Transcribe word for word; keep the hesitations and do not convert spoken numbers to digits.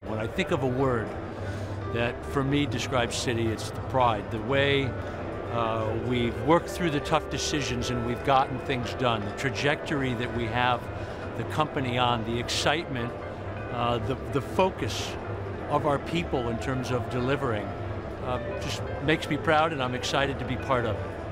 When I think of a word that for me describes Citi, it's the pride. The way uh, we've worked through the tough decisions and we've gotten things done, the trajectory that we have the company on, the excitement, uh, the, the focus of our people in terms of delivering, uh, just makes me proud, and I'm excited to be part of it.